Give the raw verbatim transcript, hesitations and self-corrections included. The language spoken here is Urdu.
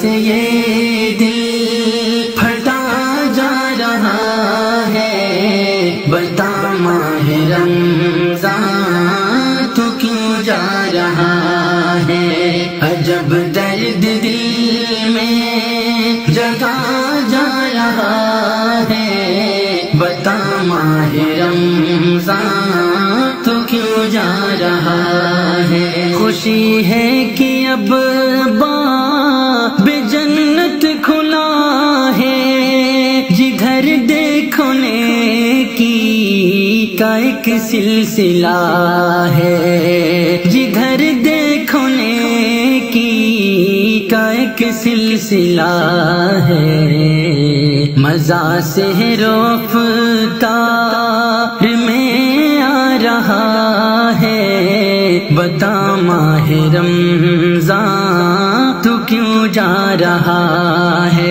سے یہ دل پھٹا جا رہا ہے، بتا ماہ رمضان تو کیوں جا رہا ہے، عجب درد دل میں جگا جا رہا ہے، بتا ماہ رمضان تو کیوں جا رہا ہے۔ خوشی ہے کہ اب باب جنت کھلا ہے، جدھر دیکھو نیکی کا ایک سلسلہ ہے، جدھر دیکھو نیکی کا ایک سلسلہ ہے، مزہ سے رفتار میں آ رہا ہے، بتا ماہ رمضان تو کیوں جا رہا ہے۔